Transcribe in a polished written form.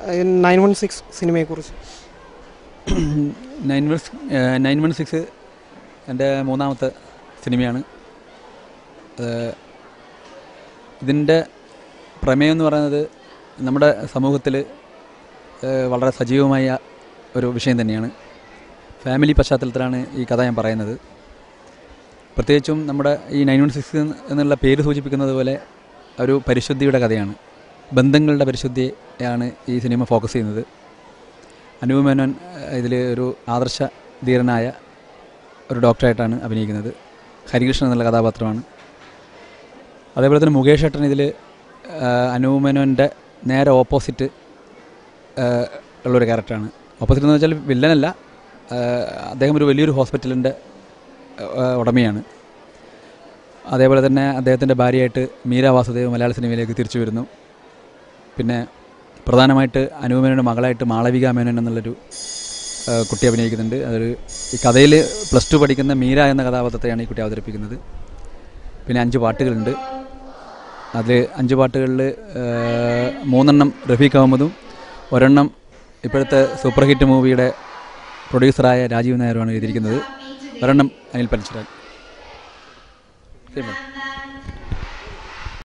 916 സിനിമയെക്കുറിച്ച്. 916 എൻ്റെ മൂന്നാമത്തെ സിനിമയാണ്. ഇതിൻ്റെ പ്രമേയം എന്ന് പറയുന്നത് നമ്മുടെ സമൂഹത്തിൽ വളരെ സജീവമായ ഒരു വിഷയം തന്നെയാണ്. ഫാമിലി പശ്ചാത്തലത്തിലാണ് ഈ കഥ ഞാൻ പറയുന്നത്. പ്രത്യേകിച്ചും നമ്മുടെ ഈ 916 എന്നുള്ള പേര് സൂചിപ്പിക്കുന്നത് പോലെ ഒരു പരിശുദ്ധിയുടെ കഥയാണ്. ബന്ധങ്ങളുടെ പരിശുദ്ധിയാണ് ഈ സിനിമ ഫോക്കസ് ചെയ്യുന്നത്. അനൂപ് മേനോൻ ഇതിൽ ഒരു ആദർശ ധീരനായ ഒരു ഡോക്ടറായിട്ടാണ് അഭിനയിക്കുന്നത്. ഹരികൃഷ്ണൻ എന്നുള്ള കഥാപാത്രമാണ്. അതേപോലെ തന്നെ മുകേഷ് ഏട്ടൻ ഇതിൽ അനൂപ് മേനോൻ്റെ നേരെ ഓപ്പോസിറ്റ് ഉള്ളൊരു ക്യാരക്ടറാണ്. ഓപ്പോസിറ്റ് എന്ന് വെച്ചാൽ വില്ലനല്ല, അദ്ദേഹം ഒരു വലിയൊരു ഹോസ്പിറ്റലിൻ്റെ ഉടമയാണ്. അതേപോലെ തന്നെ അദ്ദേഹത്തിൻ്റെ ഭാര്യയായിട്ട് മീര വാസുദേവ് മലയാള സിനിമയിലേക്ക് തിരിച്ചു വരുന്നു. പിന്നെ പ്രധാനമായിട്ട് അനൂപ് മേനോൻ്റെ മകളായിട്ട് മാളവിക മേനോൻ എന്നുള്ളൊരു കുട്ടി അഭിനയിക്കുന്നുണ്ട്. അതൊരു ഈ കഥയിൽ +2 പഠിക്കുന്ന മീര എന്ന കഥാപാത്രത്തെയാണ് ഈ കുട്ടി അവതരിപ്പിക്കുന്നത്. പിന്നെ 5 പാട്ടുകളുണ്ട്. അതിൽ 5 പാട്ടുകളിൽ 3 റഫീഖ് അഹമ്മദും 1 ഇപ്പോഴത്തെ സൂപ്പർ ഹിറ്റ് മൂവിയുടെ പ്രൊഡ്യൂസറായ രാജീവ് നായരുമാണ് എഴുതിയിരിക്കുന്നത്. 1 അനിൽ പനച്ചരാജ്.